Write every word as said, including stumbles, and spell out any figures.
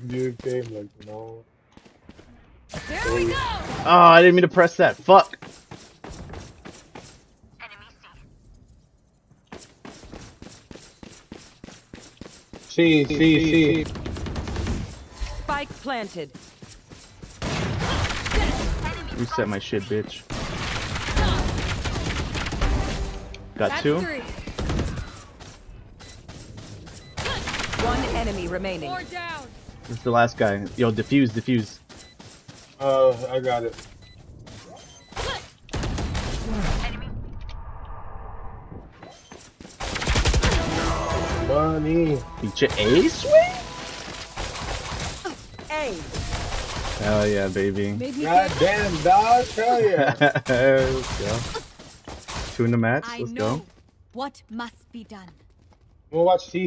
dude came like, no. There we go. Oh, I didn't mean to press that. Fuck. See, see, see. Spike planted. Reset my shit, bitch. Got That's two. three. One enemy remaining. Four down. This is the last guy. Yo, defuse, defuse. Uh, I got it. Money. Feature A swing? A. Hell yeah, baby. God damn, dog. Hell yeah. Let's go. Two in the match. I Let's know go. what must be done. We'll watch T V.